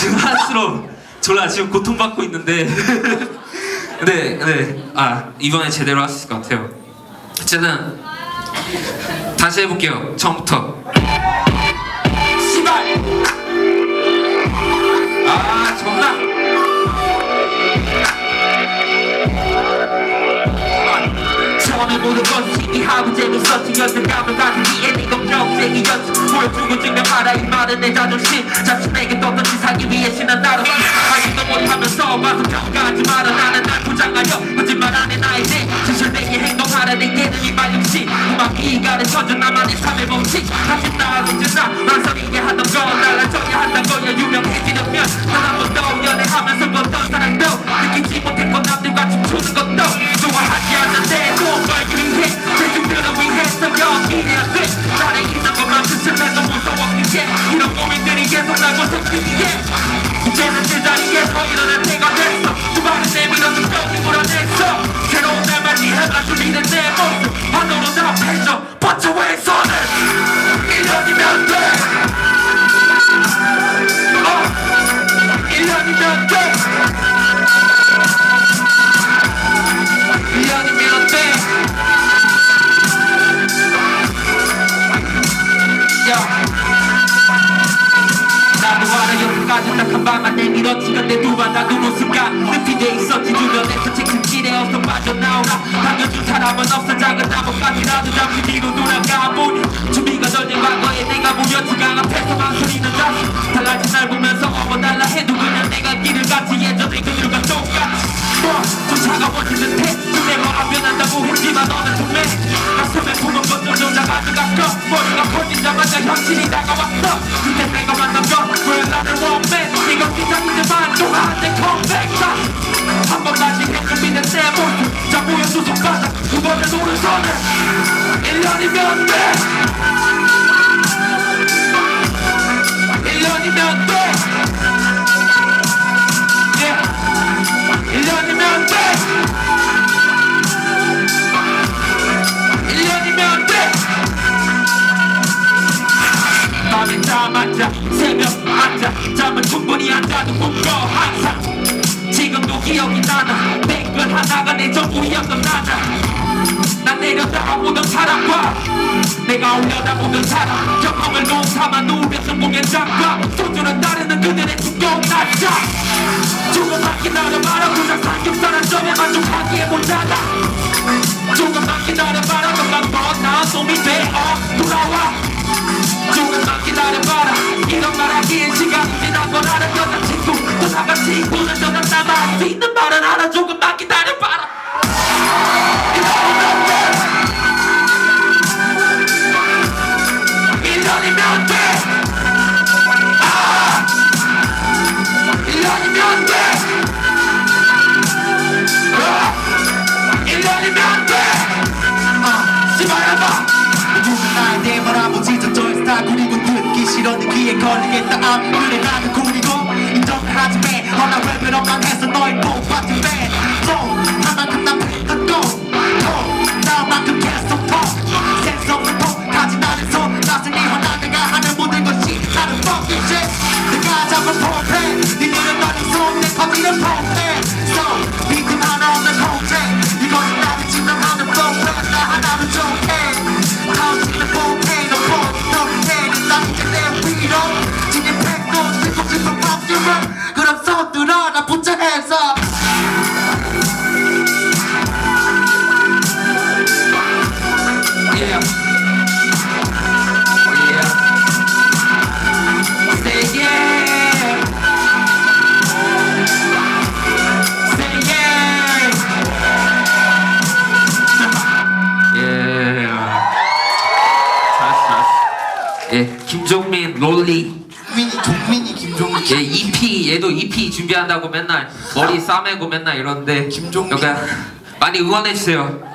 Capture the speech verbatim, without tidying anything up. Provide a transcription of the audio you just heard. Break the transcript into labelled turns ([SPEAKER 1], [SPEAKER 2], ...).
[SPEAKER 1] 지금 한스러워. 졸라 지금 고통받고 있는데. 근데 네, 아 이번에 제대로 할 수 있을 것 같아요. 어쨌든 다시 해볼게요. 처음부터. 씨발. 아 존나. 처음에 모든 건 신기하고 재밌었지. 연습감을 가진 뒤에 네 걱정쟁이였지. 보여주고 증명하라 이 말은 내 자존심. 자신에게 떴던 지사기 위해 신난 나로 아직도 못하면서 봐서 평가하지 마라. 나는 날 포장하여 거짓말 안해 나의 내 진실되게 행동하라. 내 예능이 말육시 음악이 가르쳐준 나만의 삶의 법칙. 다시 나아지지 나 망설이게 하던 건 달라져야 한다는 거야. 유명해지려면 단 한 번 더 연애하면서 걷던 사랑도 느끼지 못했고 남들과 춤추는 것도 좋아하지 않는데 또 널 위해 대중들을 위해서 연기해야 돼. 나를 있는 것만 스치면서 무서웠기에 이런 고민들이 계속 나고 생기기에 이제는 제자리에서 일어날 때가 됐어. 두 발을 내밀어 뚜껑이 물어냈어. 새로운 날 맞이해봐 줄이는 내 모습 반으로 답해줘. But your way son은 일 년이면 돼. 어 일 년이면 돼. 일 년이면 돼. 나도 알아 여기까지 딱 한 방만 내밀었지. 근데 누가 나 눈웃음가 늪이 있었지. 주변에서 책임질에 어서 빠져나오라. 당겨준 사람은 없어. 작은 나무까지라도 잠시 뒤로 돌아가 보니 준비가 덜 된 과거에 내가 보였지. 강 앞에서 망설이는 자식 달라진 날 보면서 어머달라 해도 그냥 내가 길을 갔지. 예전에 그들과 똑같이 좀 차가워진 듯해. 내가 안 변한다고 했지만 너는 분명 가슴에 부은 것좀 조작하지 가끔 머리가 퍼지자마자 현실이 다가왔어. 그때 내가 만난 건 왜 나를 원맨 이건 기상이지만 또 한 대 컴백다. 한 번까지 해주미는 내 모습 자 보여줘 손바닥 두 번의 노른손을 일 년이면 돼. 일 년이면 돼. yeah. 일 년이면 돼. 일 년이면 돼. 밤에 다 앉아 새벽 앉아 잠은 충분히 안 자도 꿈꿔 항상. 지금도 기억이 나나 내 것 하나가 내 전부였던 나나. 난 내려다보던 사람과 내가 올려다보던 사람 경험을 농삼아 누우며 성공의 장과 소주는 따르는 그들의 두꺼운 날짜. 조금만 기다려봐라. 고작 삼겹살 한 점에 만족하기에 모자라. 조금만 기다려봐라. 금방 뻔한 놈이 되어 돌아와. 조금만 기다려봐라. 이런 말 하기엔 시간이 지난 걸 알아. 여자친구 또 나가 친구는 더 남아 할 수 있는 말은 알아. 조금만 기다려봐라. 일 년이면 돼. 아 일 년이면 돼. 아 일 년이면 돼. 아 씨발야봐. 누군 나에 대해 바라보지 저절에서 다 구리고 듣기 싫어. 네 귀에 걸리겠다. 아 그래 나도 구리고 인정을 하지 매. 허나 랩을 엉망해서 너의 뽑았지 매. 나만큼 난 뱉었고 나만큼 계속 더 센스 없는 폭까지 나를 손 나서니 허나 내가 하는 모든 것이 나는 fucking shit. 내가 잡은 포패 니들은 너는 손에 커지는 포패. So 비트 하나 없는 포패 이것은 나를 증명하는 포패. 나 하나로 좋게 가오치는 포패 너 포패 난 이제 내 위로 진입했고 슬픔 슬픔 popular. 그럼 손들어 나 붙여 해서 yeah. Yeah. Say yeah. Say yeah. yeah. 잘했어, 잘했어. 예, 김종민 롤리.
[SPEAKER 2] 종민이, 종민이, 김종민.
[SPEAKER 1] 예, 이피 얘도 이피 준비한다고 맨날 머리 싸매고 맨날 이러는데
[SPEAKER 2] 김종민.
[SPEAKER 1] 그러니까 많이 응원해 주세요.